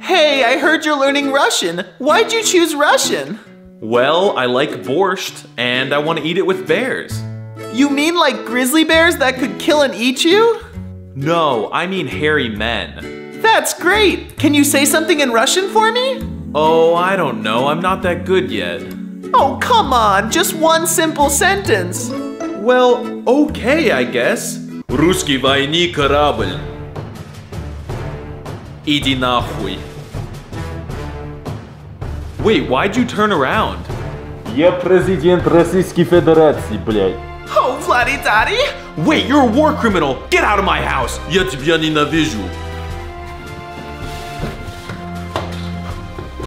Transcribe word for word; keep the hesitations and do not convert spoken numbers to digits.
Hey, I heard you're learning Russian. Why'd you choose Russian? Well, I like borscht, and I want to eat it with bears. You mean like grizzly bears that could kill and eat you? No, I mean hairy men. That's great! Can you say something in Russian for me? Oh, I don't know. I'm not that good yet. Oh, come on. Just one simple sentence. Well, okay, I guess. Русский военный корабль. Иди нахуй. Wait, why'd you turn around? Я президент Российской Федерации, блядь. Oh, Vladdy Daddy! Wait, you're a war criminal! Get out of my house! Я тебя ненавижу!